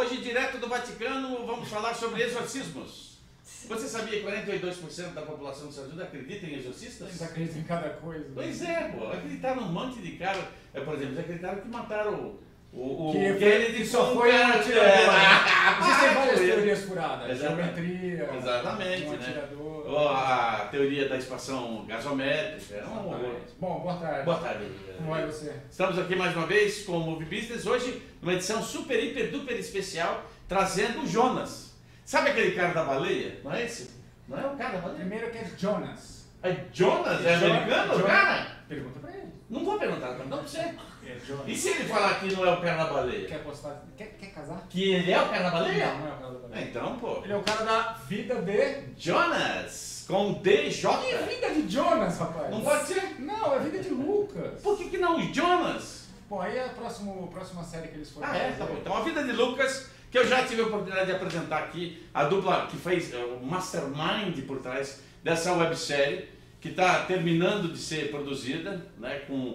Hoje, direto do Vaticano, vamos falar sobre exorcismos. Você sabia que 42% da população dos Estados Unidos acredita em exorcistas? Eles acreditam em cada coisa. Pois é, pô. Acreditaram um monte de cara. Por exemplo, eles acreditaram que mataram o Kennedy só foi um atirador. Existem várias teorias furadas. Geometria, exatamente, um né? atirador. A teoria da expansão gasométrica. É um horror. Bom, boa tarde. Boa tarde. Como vai você? Estamos aqui mais uma vez com o Movie Business. Hoje, numa edição super, hiper, duper especial, trazendo o Jonas. Sabe aquele cara da baleia? Não é esse? Não é o cara da baleia? Primeiro que é Jonas. É Jonas? É americano, o cara? Pergunta pra ele. Não vou perguntar, vou perguntar pra você. É Jonas. E se ele falar que não é o cara da baleia? Quer apostar? Quer casar? Que ele é o cara da baleia? Não, não é o cara da baleia. Então, pô. Ele é o cara da vida de... Jonas, com DJ. Que vida de Jonas, rapaz? Não pode ser? Não, é vida de Lucas. Por que não o Jonas? Bom, aí é a próxima série que eles foram Ah, é? Tá bom. Então, a vida de Lucas, que eu já tive a oportunidade de apresentar aqui, a dupla que fez o mastermind por trás dessa websérie, que está terminando de ser produzida, né, com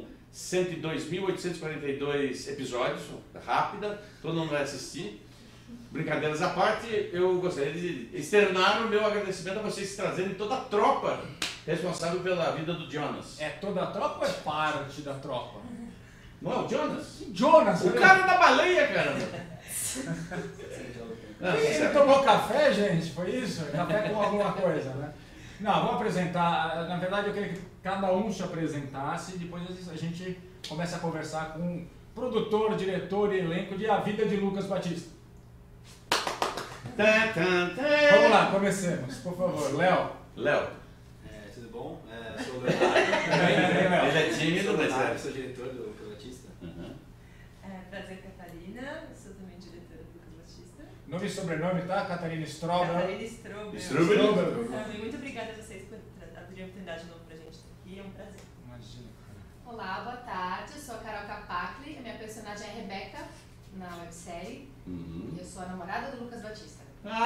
102.842 episódios, rápida, todo mundo vai assistir. Brincadeiras à parte, eu gostaria de externar o meu agradecimento a vocês trazerem toda a tropa responsável pela vida do Jonas. É toda a tropa ou é parte da tropa? Não é o Jonas? Jonas, O cara da baleia, caramba! Ele tomou café, gente? Foi isso? Café com alguma coisa, né? Não, vou apresentar. Na verdade, eu queria que cada um se apresentasse e depois a gente começa a conversar com o produtor, diretor e elenco de A Vida de Lucas Batista. Vamos lá, comecemos, por favor. Léo. Léo. Tudo bom? Eu sou o Leonardo. Ele é tímido, mas Eu sou diretor do Lucas Batista. Prazer, Catarina. Eu sou também diretora do Lucas Batista. Nome e sobrenome, tá? Catarina Strobel. Catarina Strobel. Muito obrigada a vocês por abrir a oportunidade de novo pra gente estar aqui. É um prazer. Imagina. Olá, boa tarde. Eu sou a Carol Capacli. A minha personagem é a Rebeca, na websérie. Eu sou a namorada do Lucas Batista.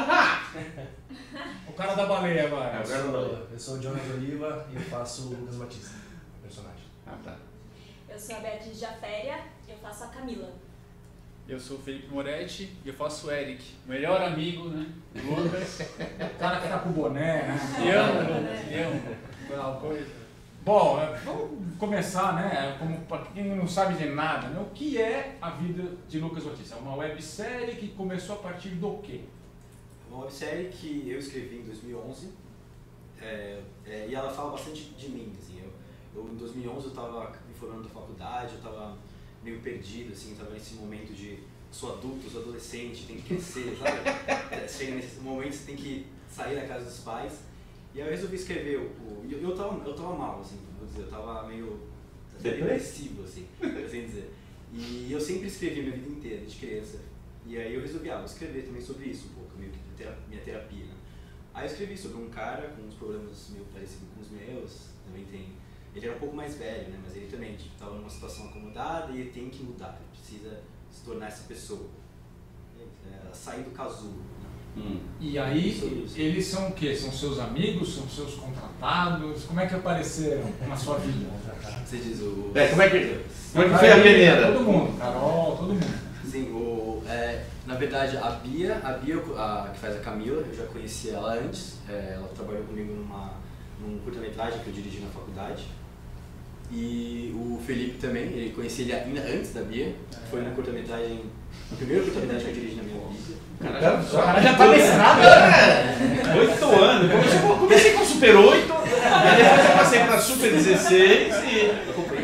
O cara da baleia agora. Eu sou o Jonas Oliva e eu faço o Lucas Batista, o personagem. Tá. Eu sou a Beatriz Jaféria e eu faço a Camila. Eu sou o Felipe Moretti e eu faço o Eric, melhor amigo, né? Lucas. O cara que tá com o boné, né? E amo, Lucas, e amo. Tal coisa. Bom, vamos começar, né? Como para quem não sabe de nada, né? O que é A Vida de Lucas Batista? É uma websérie que começou a partir do quê? Uma websérie que eu escrevi em 2011 e ela fala bastante de mim. Assim, eu em 2011 eu estava me formando da faculdade, eu estava meio perdido, assim, estava nesse momento de sou adulto, sou adolescente, tem que crescer, sabe? Chega nesse momento você tem que sair da casa dos pais. E aí eu resolvi escrever eu tava mal, assim, vou dizer, eu tava meio depressivo, assim dizer. E eu sempre escrevi minha vida inteira, desde criança. E aí eu resolvi, vou escrever também sobre isso um pouco, meio que minha terapia, né? Aí eu escrevi sobre um cara com uns problemas meio parecidos com os meus, também ele era um pouco mais velho, né? Mas ele também estava numa situação acomodada e ele tem que mudar, ele precisa se tornar essa pessoa, sair do casulo. E aí, eles são o quê? São seus amigos? São seus contratados? Como é que apareceram na sua vida? Você diz Como é que foi a peneira? Todo mundo, Carol, todo mundo. Sim, na verdade a Bia, que faz a Camila, eu já conhecia ela antes, ela trabalhou comigo num curta-metragem que eu dirigi na faculdade. E o Felipe também, ele conhecia ele ainda antes da Bia, foi no curta-metragem, o primeiro curta-metragem que eu dirigi na minha vida. O cara já tá mestrado, 8 anos. Comecei com Super 8, aí depois eu passei pra Super 16 e...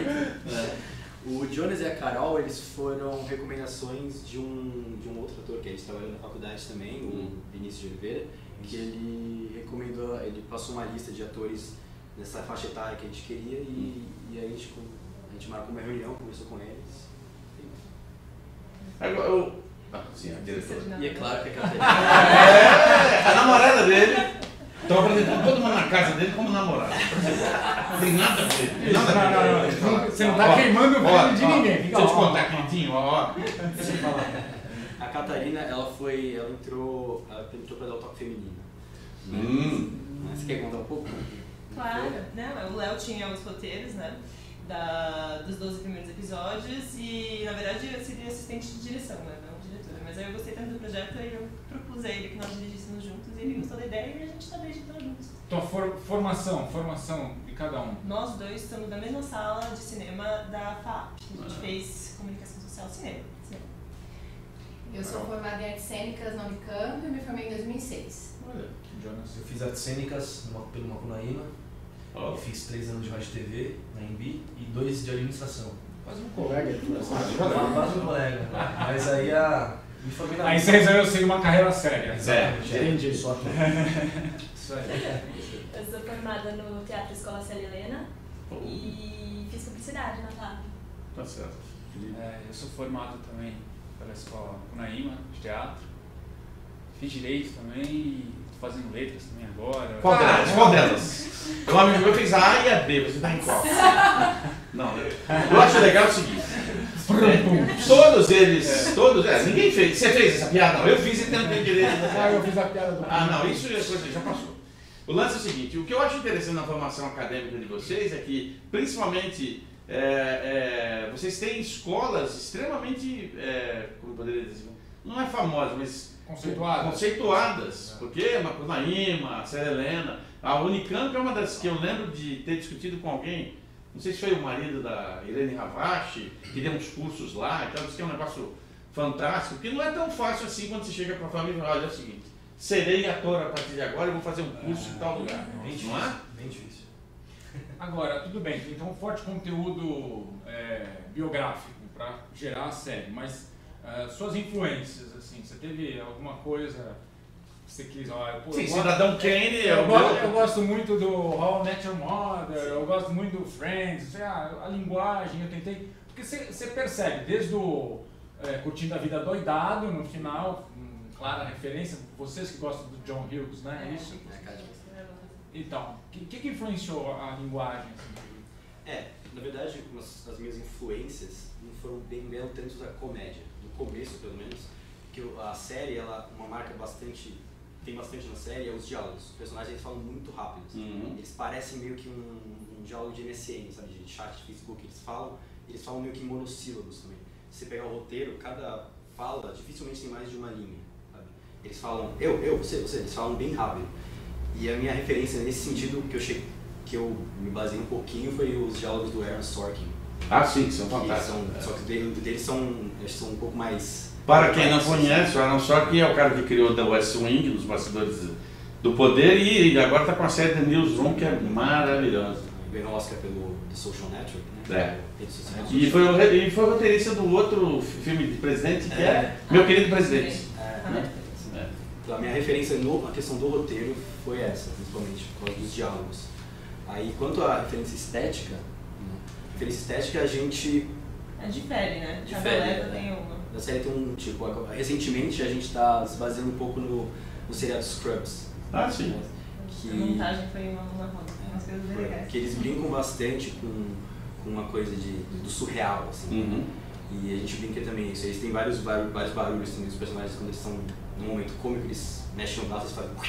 O Jonas e a Carol, eles foram recomendações de um outro ator que eles trabalham na faculdade também, o Vinícius de Oliveira, que ele recomendou, ele passou uma lista de atores nessa faixa etária que a gente queria e aí a gente marcou uma reunião, conversou com eles. Agora, sim, a diretora. E é claro que a Catarina... A namorada dele. Estão apresentando todo mundo na casa dele como namorado. Não tem nada a ver. Não. Você não tá queimando o filho de ninguém. Deixa eu te contar, quentinho, Deixa eu falar. A Catarina, ela entrou pra dar o toque feminino. Você quer contar um pouco? Claro. Não, o Léo tinha os roteiros, né? Dos 12 primeiros episódios e, na verdade, eu seria assistente de direção, né? Não diretora. mas aí eu gostei tanto do projeto e eu propus a ele que nós dirigíssemos juntos e ele gostou da ideia e a gente está desde então juntos. Então, formação de cada um. Nós dois estamos na mesma sala de cinema da FAP. A gente fez comunicação social cinema. Eu sou formada em artes cênicas na Unicamp e me formei em 2006. Olha, Jonas. Eu fiz artes cênicas pelo Macunaíma, e fiz 3 anos de rádio e TV na Embi e 2 de administração. Quase um colega aí. Quase um colega. Mas aí me formei na Aí você resolveu seguir uma carreira séria. Exatamente. Entendi. Só ator. Isso aí. Eu sou formada no Teatro Escola Célia Helena e fiz publicidade na FAP. Tá certo. Eu sou formado também pela escola Cunaíma de teatro. Fiz direito também e tô fazendo letras também agora. Qual delas? Qual delas? O amigo meu fez a A e a B, você tá em qual? Não, eu acho legal o seguinte. Todos eles, ninguém fez. Você fez essa piada? Não, eu fiz e tentei direito. Eu fiz a piada do... Não, isso é coisa, já passou. O lance é o seguinte, o que eu acho interessante na formação acadêmica de vocês é que, principalmente, vocês têm escolas extremamente, como eu poderia dizer, não é famosas, mas conceituadas, porque Macunaíma, Célia Helena, a Unicamp é uma das que eu lembro de ter discutido com alguém, não sei se foi o marido da Irene Ravache, que deu uns cursos lá, então disse que é um negócio fantástico, porque não é tão fácil assim quando você chega para a família e fala, olha, é o seguinte, serei ator a partir de agora e vou fazer um curso em tal lugar, não é? Bem difícil. Agora, tudo bem, então forte conteúdo biográfico para gerar a série, mas suas influências, assim, você teve alguma coisa que você quis... Sim, Cidadão Kane eu gosto muito do How I Met Your Mother, eu gosto muito do Friends, a linguagem, eu tentei... Porque você percebe, desde o Curtindo a Vida Doidado, no final, clara referência, vocês que gostam do John Hughes, né? Isso? Então, o que influenciou a linguagem? Assim? Na verdade, as minhas influências não foram bem tanto da comédia, no começo pelo menos, que a série, uma marca tem bastante na série, é os diálogos. Os personagens eles falam muito rápido, assim. Eles parecem meio que um diálogo de MSN, sabe, de chat, de Facebook, eles falam meio que em monossílabos também. Se você pegar o roteiro, cada fala dificilmente tem mais de uma linha, sabe? Eles falam você, eles falam bem rápido. E a minha referência nesse sentido que eu me baseei um pouquinho foi os diálogos do Aaron Sorkin. Sim, que são fantásticos. Só que deles são um pouco mais... Para quem não conhece, o Aaron Sorkin é o cara que criou The West Wing, dos bastidores do poder, e agora está com a série The Newsroom, que é maravilhosa. Ganhou o Oscar pelo The Social Network, né? E foi roteirista do outro filme de presidente, que é Meu Querido Presidente. Então, a minha referência na questão do roteiro foi essa, principalmente, por causa dos diálogos. Aí, quanto à referência estética, a gente... difere, né? Difere, Cada leva tem uma. A série tem um tipo... Recentemente, a gente está se baseando um pouco no seriado Scrubs. Sim. A montagem foi uma umas coisas bem legais. Que eles brincam bastante com uma coisa do surreal, assim. E a gente brinca também isso. Eles têm vários barulhos assim, dos personagens quando eles estão num momento cômico, eles mexem no braço e fazem...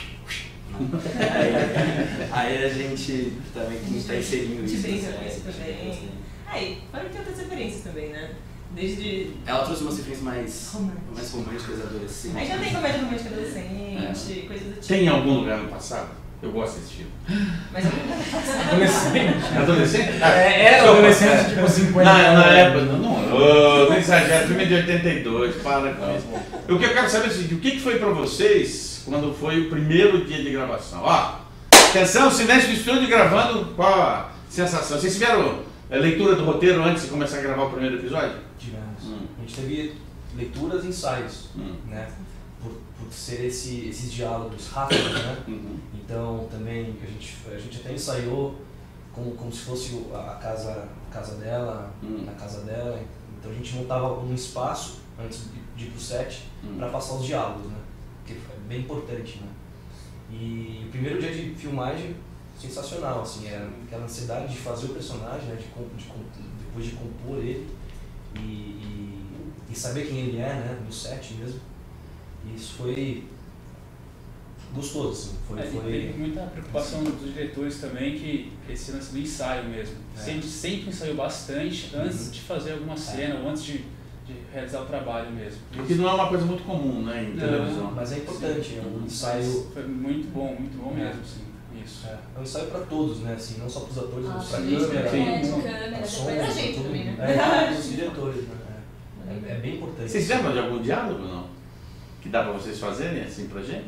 aí a gente também está inserindo isso. Também. Fora que tem outras referências também, né? Desde... Ela trouxe umas referências mais românticas, adolescentes. Aí já tem comédia romântica adolescente, coisas do tipo. Tem em algum lugar no passado? Eu gosto desse filme. Mas eu não Adolescente? Adolescente? Era adolescente, tipo 50 Na época, não exagero, filme de 82, para com isso. O que eu quero saber é o seguinte, o que foi pra vocês quando foi o primeiro dia de gravação? Atenção, silêncio do estúdio gravando, qual a sensação? Vocês tiveram leitura do roteiro antes de começar a gravar o primeiro episódio? Tivemos. A gente teve leituras e ensaios, né? Por ser esses diálogos rápidos, né? Então também a gente até ensaiou como se fosse a casa dela, na casa dela. Então a gente montava um espaço antes de ir pro set para passar os diálogos, né? Que é bem importante, né? E o primeiro dia de filmagem, sensacional, assim, era aquela ansiedade de fazer o personagem, né? Depois de compor ele e saber quem ele é, né? No set mesmo. E isso foi gostoso, assim. Tem muita preocupação dos diretores também, que esse lance do ensaio mesmo. Sempre ensaiou bastante antes de fazer alguma cena, ou antes de de realizar o trabalho mesmo. Porque não é uma coisa muito comum, né, em televisão. Mas é importante, é um ensaio... Foi muito bom mesmo, sim. Isso. É um ensaio para todos, né? Assim, não só para os atores, mas para a sim, câmera, câmera, som, depois a gente tudo. também, né? Os diretores, né? É bem importante. Vocês lembram de algum diálogo, não? Que dá pra vocês fazerem assim pra gente?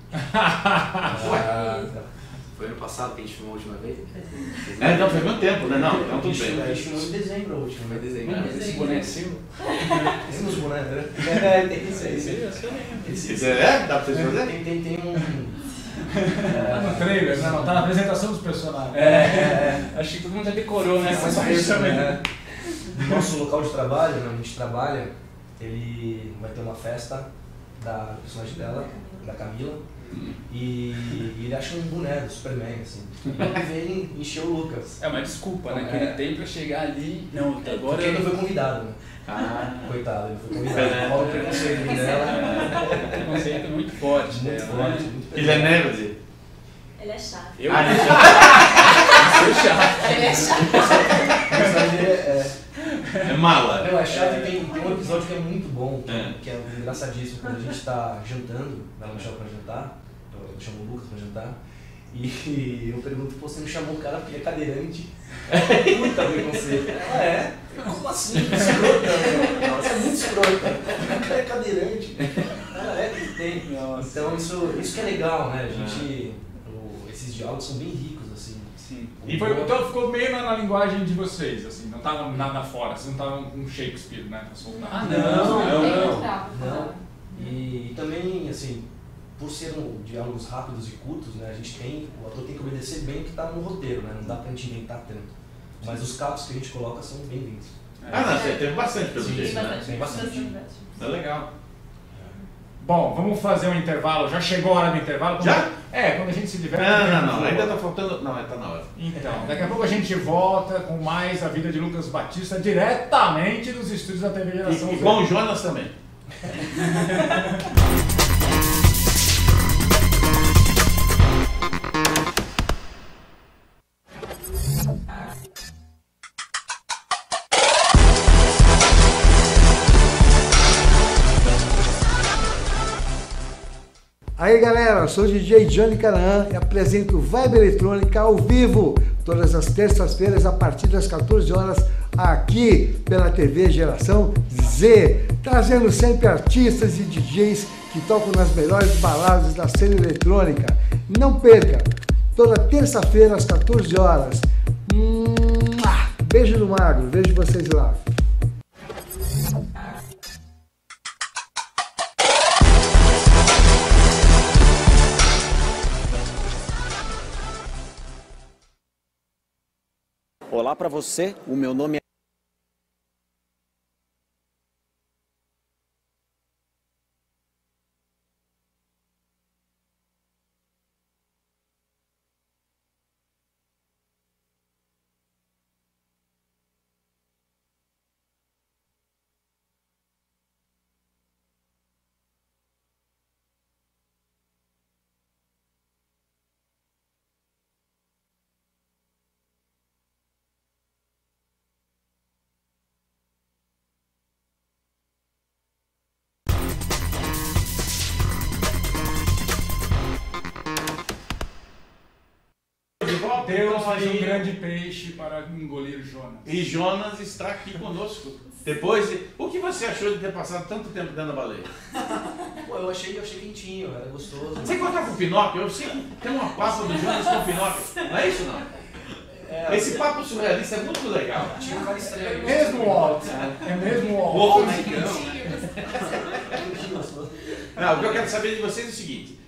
Foi ano passado que a gente filmou a última vez? Não, faz muito tempo, né? Não, então tudo bem. A gente filmou em dezembro a última, Foi né? dezembro. Esse boné é seu? Temos boné, né? Tem isso aí. Dá pra vocês fazerem? Tem um... Tá no trailer, né? Não tá na apresentação dos personagens. Acho que todo mundo já decorou, né? Mas no nosso local de trabalho, onde a gente trabalha, ele vai ter uma festa da personagem dela, da Camila, e ele acha um boné do Superman, assim. E vem encher o Lucas. É uma desculpa, né? Que ele tem pra chegar ali. Não, agora Porque ele foi convidado, né? Coitado, ele foi convidado. Olha o preconceito dela. Preconceito muito forte Muito dela, forte, né? muito Ele é nerd? Ele é chato. Eu ele sou chato. Ele é chato. é mala. Não, é chato e tem um episódio que é muito bom, que é engraçadíssimo, quando a gente tá jantando, ela me chama pra jantar, eu chamo o Lucas pra jantar, e eu pergunto, pô, você me chamou o cara porque ele é cadeirante? Puta preconceito. Ela como assim? Escrota, meu. Você é muito escrota. O cara é cadeirante. Ela que tem. Nossa. Então isso que é legal, né? A gente, esses diálogos são bem ricos, assim. Sim. E então ficou meio na linguagem de vocês, assim, não tava nada fora, vocês não estavam com Shakespeare, né? Pra soltar. Não. E também, assim, por ser diálogos rápidos e curtos, né, o ator tem que obedecer bem o que está no roteiro, né? Não dá pra gente inventar tanto. Mas os capos que a gente coloca são bem-vindos. Você teve bastante pelo jeito, né? Tem bastante. É legal. Bom, vamos fazer um intervalo. Já chegou a hora do intervalo? Já? Quando a gente se diverte. Não, ainda tá faltando. Não, tá na hora. Então, daqui a pouco a gente volta com mais a vida de Lucas Batista diretamente dos estúdios da TV Geração E Z. com o Jonas também. Aí galera, eu sou o DJ Johnny Canaã e apresento Vibe Eletrônica ao vivo, todas as terças-feiras a partir das 14 horas, aqui pela TV Geração Z, trazendo sempre artistas e DJs que tocam nas melhores baladas da cena eletrônica. Não perca, toda terça-feira às 14 horas. Beijo do Magro, vejo vocês lá. Olá para você, o meu nome é... Deus faz um grande peixe para engolir Jonas. E Jonas está aqui conosco. Depois, o que você achou de ter passado tanto tempo dentro da baleia? Pô, eu achei quentinho, era gostoso. Você encontrou com o Pinóquio? Eu sei que tem uma pasta do Jonas com o Pinóquio. Não é isso, não? Esse papo surrealista é muito legal. Tinha um cara estranho. É mesmo Walt. É mesmo Walt. Não, o que eu quero saber de vocês é o seguinte.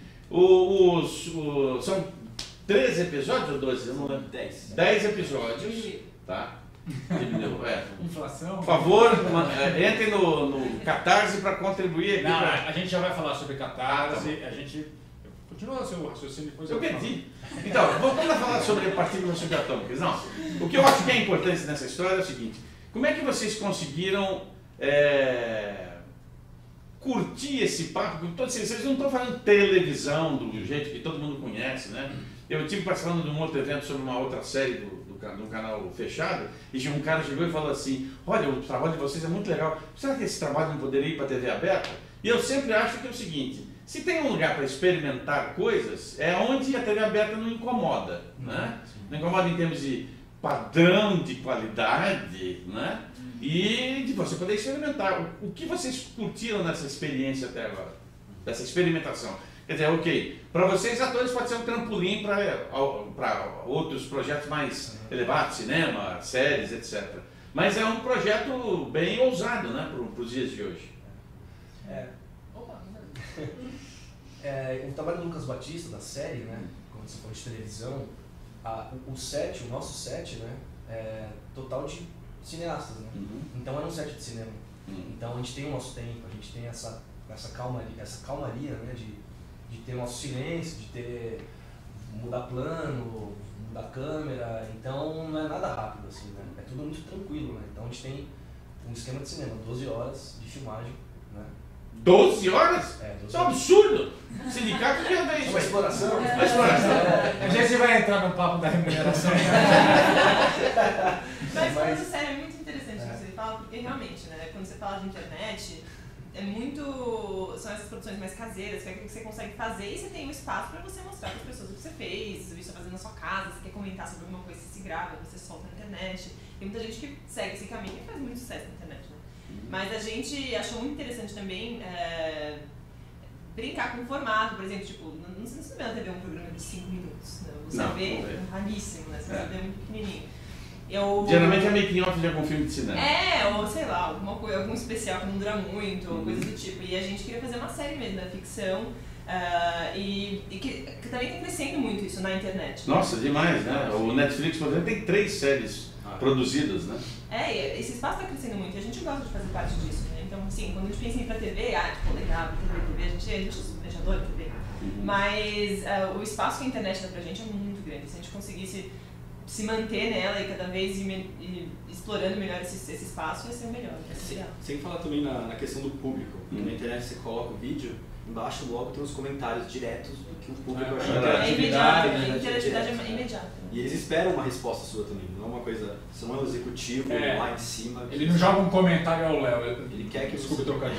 São 13 episódios ou 12? Eu não lembro. 10 episódios. Tá? Inflação. Por favor, entrem no Catarse para contribuir aqui. Não, a gente já vai falar sobre Catarse. A gente... Continua o seu raciocínio depois. Eu perdi. Então, voltando a falar sobre partículas subatômicas. Não, o que eu acho que é importante nessa história é o seguinte. Como é que vocês conseguiram curtir esse papo? Vocês não estão fazendo televisão do jeito que todo mundo conhece, né? Eu estive participando de um outro evento sobre uma outra série do num canal fechado, e um cara chegou e falou assim, olha, o trabalho de vocês é muito legal, será que esse trabalho não poderia ir para a TV aberta? E eu sempre acho que é o seguinte, se tem um lugar para experimentar coisas, é onde a TV aberta não incomoda, né? Não incomoda em termos de padrão de qualidade, né? E de você poder experimentar. O que vocês curtiram nessa experiência até agora? Dessa experimentação? Quer dizer, ok, para vocês atores pode ser um trampolim para outros projetos mais elevados, cinema, séries, etc. Mas é um projeto bem ousado, né, para os dias de hoje. O trabalho do Lucas Batista, da série, né, como você falou de televisão, o nosso set, né, é total de cineastas, né? Então é um set de cinema. Então a gente tem o nosso tempo, a gente tem essa calmaria, né, de ter nosso silêncio, de mudar plano, mudar câmera, então não é nada rápido assim, né? É tudo muito tranquilo, né? Então a gente tem um esquema de cinema, 12 horas de filmagem, né? 12 horas? 12 Isso é um absurdo! O sindicato já vê isso. Uma exploração. Uma exploração. A gente vai entrar no papo da remuneração. Mas falando sério, é muito interessante o que você fala, porque realmente, né, quando você fala de internet, são essas produções mais caseiras, que é aquilo que você consegue fazer e você tem um espaço para você mostrar para as pessoas o que você fez, o que você está fazendo na sua casa, você quer comentar sobre alguma coisa, você se grava, você solta na internet. Tem muita gente que segue esse caminho e faz muito sucesso na internet, né? Mas a gente achou muito interessante também brincar com o formato, por exemplo, tipo, não sei se você vê na TV um programa de 5 minutos, né? Você vê raríssimo, né? Você vê muito pequenininho. Geralmente é making off de algum filme de cinema. Ou sei lá, algum especial que não dura muito, ou coisa do tipo. E a gente queria fazer uma série mesmo da ficção, e que também está crescendo muito isso na internet. Nossa, demais, né? O Netflix, por exemplo, tem 3 séries produzidas, né? Esse espaço está crescendo muito e a gente gosta de fazer parte disso, né? Então, assim, quando a gente pensa em ir pra TV, tipo, legal, TV, a gente já adora TV. Mas o espaço que a internet dá pra gente é muito grande. Se a gente conseguisse se manter nela e cada vez ir explorando melhor esse espaço, ia ser o melhor. Sem falar também na questão do público. Porque na internet você coloca o vídeo, embaixo logo tem os comentários diretos do que o público achou. A interatividade é imediata. E eles esperam uma resposta sua também, não é uma coisa, você não é um executivo lá em cima. Ele não joga um comentário ao Léo, ele quer que desculpe o trocadilho.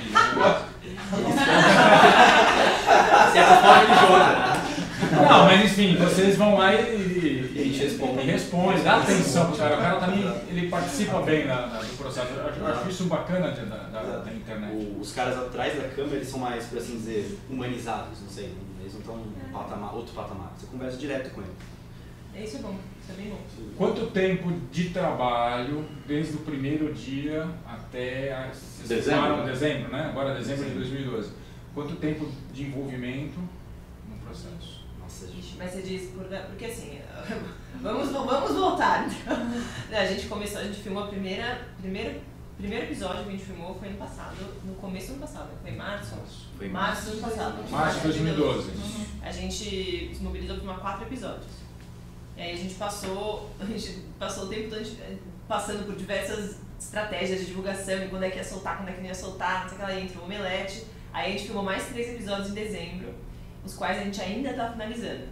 Se é conforme ele joga. Não, mas enfim, vocês vão lá e a gente responde, dá atenção pro cara. O cara também ele participa bem do processo. Eu acho isso bacana da internet. Os caras atrás da câmera, eles são mais, por assim dizer, humanizados, não sei. Eles não estão em outro patamar. Você conversa direto com ele. Isso é bom, isso é bem bom. Quanto tempo de trabalho, desde o primeiro dia até dezembro, né? Agora dezembro de 2012. Quanto tempo de envolvimento no processo? Nossa, gente. Mas você diz, porque assim, vamos voltar. A gente filmou primeiro episódio que a gente filmou foi ano passado, no começo do ano passado, foi março? Foi março do ano passado. Março de 2012. A gente se mobilizou para 4 episódios. E aí a gente passou o tempo todo passando por diversas estratégias de divulgação, e quando é que ia soltar, quando é que não ia soltar, não sei o que lá, entre o Omelete. Aí a gente filmou mais 3 episódios em dezembro, os quais a gente ainda está finalizando.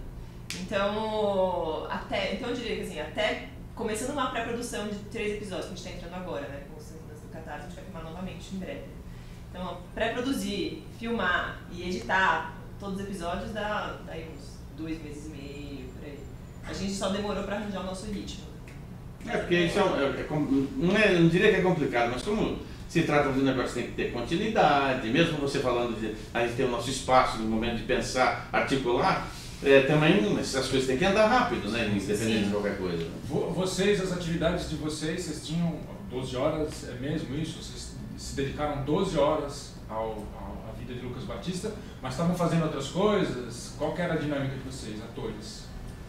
Então eu diria que assim, até começando uma pré-produção de 3 episódios, que a gente está entrando agora, né, com os do Catarse, a gente vai filmar novamente em breve. Então, pré-produzir, filmar e editar todos os episódios dá aí uns 2 meses e meio, por aí. A gente só demorou para arranjar o nosso ritmo. Porque isso não diria que é complicado, mas como se trata de um negócio que tem que ter continuidade, mesmo você falando de a gente ter o nosso espaço no momento de pensar, articular, também essas coisas têm que andar rápido, né? Independente de qualquer coisa. Vocês, as atividades de vocês tinham 12 horas, é mesmo isso? Vocês se dedicaram 12 horas à vida de Lucas Batista, mas estavam fazendo outras coisas? Qual que era a dinâmica de vocês, atores?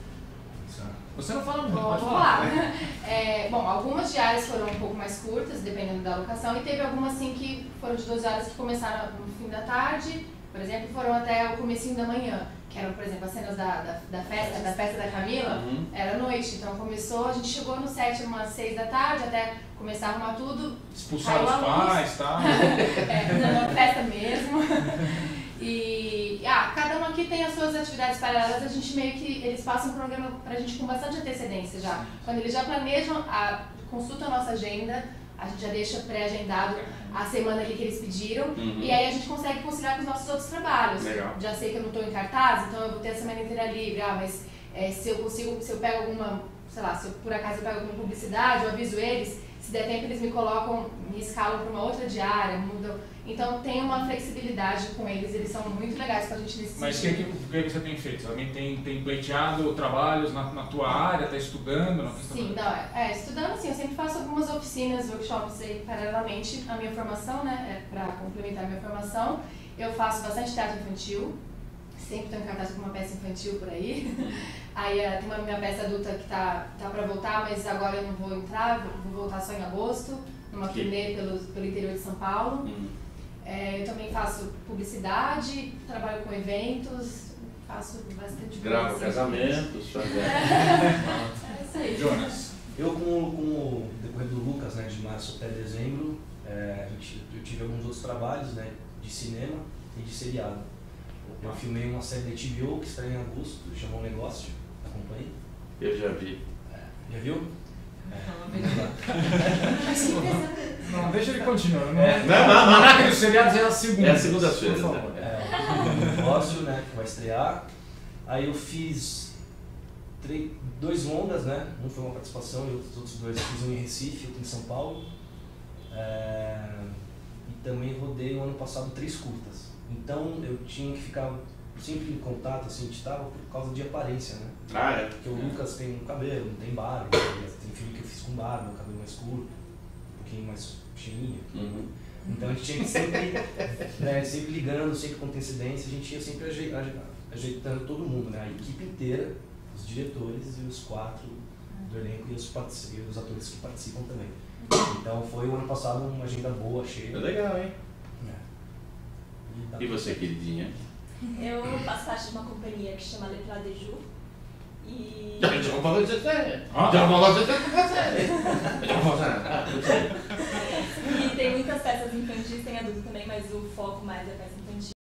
Você não fala muito, pode falar. Vamos lá. Bom, algumas diárias foram um pouco mais curtas, dependendo da locação, e teve algumas assim que foram de 12 horas que começaram no fim da tarde, por exemplo, foram até o comecinho da manhã, que eram, por exemplo, as cenas da festa da Camila, era noite, então começou, a gente chegou no set umas 6 da tarde, até começar a arrumar tudo. Expulsar os pais e tal. Na festa mesmo. E cada um aqui tem as suas atividades paralelas, a gente meio que, eles passam um programa pra gente com bastante antecedência já. Quando eles já planejam, consultam a nossa agenda, a gente já deixa pré-agendado a semana ali que eles pediram, e aí a gente consegue conciliar com os nossos outros trabalhos. Legal. Já sei que eu não estou em cartaz, então eu vou ter a semana inteira livre, mas se eu pego alguma, sei lá, se eu, por acaso eu pego alguma publicidade, eu aviso eles, se der tempo eles me colocam, me escalam para uma outra diária, mudam. Então tem uma flexibilidade com eles são muito legais com a gente nesse Mas o sentido. que você tem feito? Alguém tem pleiteado trabalhos na tua área, está estudando? Sim, não, estudando sim, eu sempre faço algumas oficinas, workshops aí paralelamente à minha formação, né, para complementar a minha formação. Eu faço bastante teatro infantil, sempre estou em cartaz com uma peça infantil por aí. Aí tem uma minha peça adulta que tá para voltar, mas agora eu não vou entrar, vou voltar só em agosto, numa turnê pelo interior de São Paulo. Eu também faço publicidade, trabalho com eventos, faço bastante coisa. Grava casamentos, faz... É isso aí. Jonas. Eu, com o decorrer do Lucas, né, de março até dezembro, eu tive alguns outros trabalhos, né, de cinema e de seriado. Eu filmei uma série da HBO que estreia em agosto, chamou Um Negócio, acompanhei. Eu já vi. Já viu? Não, deixa ele continuar. Não. Maraca dos seriados é a segunda. É a segunda-feira. Por favor. Um Negócio, né, que vai estrear. Aí eu fiz 2 longas, né? Um foi uma participação e os outros 2 fiz um em Recife, outro em São Paulo. E também rodei no ano passado 3 curtas. Então eu tinha que ficar sempre em contato, assim, a gente estava por causa de aparência, né? Porque o Lucas tem um cabelo, não tem barba, tem filme que eu fiz com barba, um cabelo mais curto, um pouquinho mais cheinho. Então a gente tinha que sempre, né, sempre ligando, sempre com antecedência, a gente ia sempre ajeitando todo mundo, né? A equipe inteira, os diretores e os 4 do elenco e os atores que participam também. Então foi o ano passado uma agenda boa, cheia. É legal, hein? E você, queridinha? Eu faço parte de uma companhia que chama Letra de Ju. E... E tem muitas peças infantis, tem adulto também, mas o foco mais é peça infantil.